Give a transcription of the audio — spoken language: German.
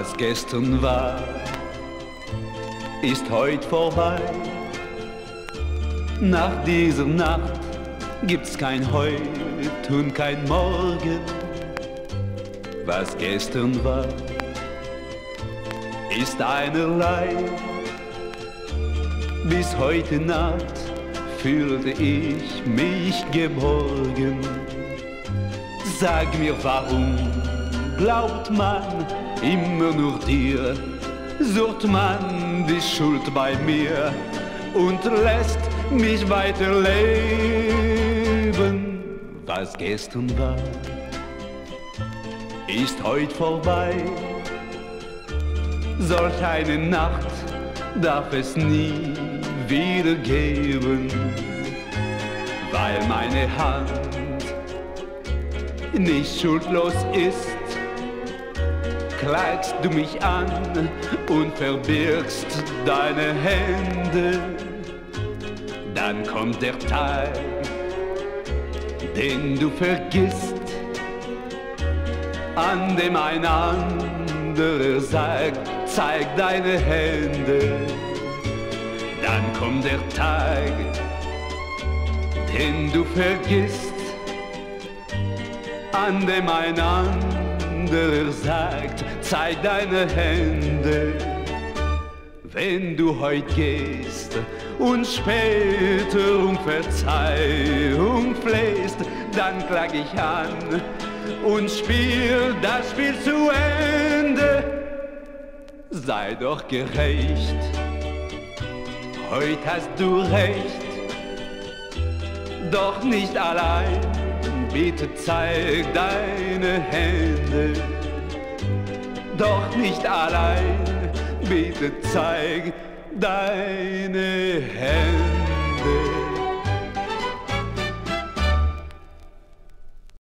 Was gestern war, ist heut vorbei. Nach dieser Nacht gibt's kein Heut und kein Morgen. Was gestern war, ist einerlei. Bis heute Nacht fühlte ich mich geborgen. Sag mir, warum glaubt man immer nur dir? Sucht man die Schuld bei mir und lässt mich weiterleben? Was gestern war, ist heut vorbei. Solch eine Nacht darf es nie wieder geben, weil meine Hand nicht schuldlos ist. Klagst du mich an und verbirgst deine Hände, dann kommt der Tag, den du vergisst, an dem ein anderer sagt, zeig deine Hände. Dann kommt der Tag, den du vergisst, an dem ein anderer sagt, zeig deine Hände. Wenn du heut gehst und später um Verzeihung flehst, dann klag ich an und spiel das Spiel zu Ende. Sei doch gerecht, heut hast du recht, doch nicht allein. Bitte zeig deine Hände, doch nicht allein. Bitte zeig deine Hände.